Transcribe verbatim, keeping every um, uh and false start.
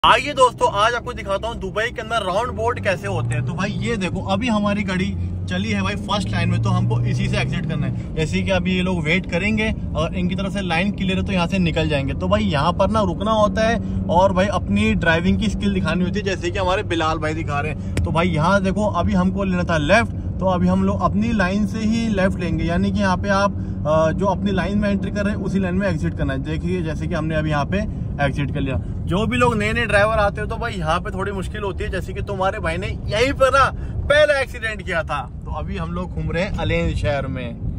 आइए दोस्तों, आज आपको दिखाता हूँ दुबई के अंदर राउंड बोर्ड कैसे होते हैं। तो भाई ये देखो, अभी हमारी गाड़ी चली है भाई फर्स्ट लाइन में, तो हमको इसी से एग्जिट करना है। जैसे कि अभी ये लोग वेट करेंगे और इनकी तरफ से लाइन क्लियर है तो यहाँ से निकल जाएंगे। तो भाई यहाँ पर ना रुकना होता है और भाई अपनी ड्राइविंग की स्किल दिखानी होती है, जैसे कि हमारे बिलाल भाई दिखा रहे हैं। तो भाई यहाँ देखो, अभी हमको लेना था लेफ्ट, तो अभी हम लोग अपनी लाइन से ही लेफ्ट लेंगे, यानी कि यहाँ पे आप जो अपनी लाइन में एंट्री कर रहे हैं उसी लाइन में एग्जिट करना है। देखिए जैसे कि हमने अभी यहाँ पे एग्जिट कर लिया। जो भी लोग नए नए ड्राइवर आते हो तो भाई यहाँ पे थोड़ी मुश्किल होती है, जैसे कि तुम्हारे भाई ने यहीं पर ना पहला एक्सीडेंट किया था। तो अभी हम लोग घूम रहे हैं अलेन शहर में।